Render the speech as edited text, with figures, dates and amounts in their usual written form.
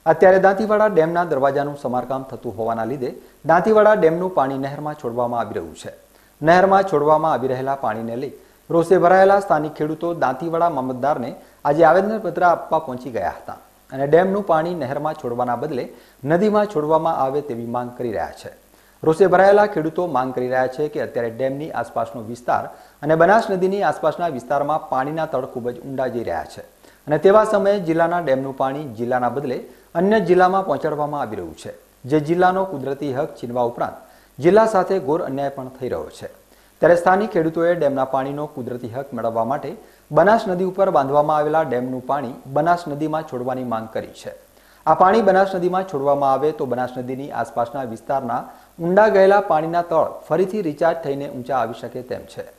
અત્યારે દાંતીવાડા ડેમના દરવાજાનું સમારકામ થતું હોવાના લીધે દાંતીવાડા ડેમનું પાણી નહેરમાં છોડવામાં આવી રહ્યું છે। નહેરમાં છોડવામાં આવી રહેલા પાણીને લઈ રોષે ભરાયેલા સ્થાનિક ખેડૂતો દાંતીવાડા મામલતદારને આજે આવેદનપત્ર આપવા પહોંચી ગયા હતા અને ડેમનું પાણી નહેરમાં છોડવાના બદલે નદીમાં છોડવામાં આવે તેવી માંગ કરી રહ્યા છે। રોષે ભરાયેલા ખેડૂતો માંગ કરી રહ્યા છે કે અત્યારે ડેમની આસપાસનો વિસ્તાર અને બનાસ નદીની આસપાસના વિસ્તારમાં પાણીના તળ ખૂબ જ ઊંડા જઈ રહ્યા છે અને તેવા સમયે જિલ્લાના ડેમનું પાણી જિલ્લાના બદલે અન્ય જિલ્લામાં પહોંચાડવામાં આવી રહ્યું છે, જે જિલ્લાનો કુદરતી હક છીનવા ઉપરાંત જિલ્લા સાથે ઘોર અન્યાય પણ થઈ રહ્યો છે। ત્યારે સ્થાનિક ખેડૂતોએ ડેમના પાણીનો કુદરતી હક મેળવવા માટે બનાસ નદી ઉપર બાંધવામાં આવેલા ડેમનું પાણી બનાસ નદીમાં છોડવાની માંગ કરી છે। આ પાણી બનાસ નદીમાં છોડવામાં આવે તો બનાસ નદીની આસપાસના વિસ્તારના ઊંડા ગયેલા પાણીના તળ ફરીથી રિચાર્જ થઈને ઊંચા આવી શકે તેમ છે।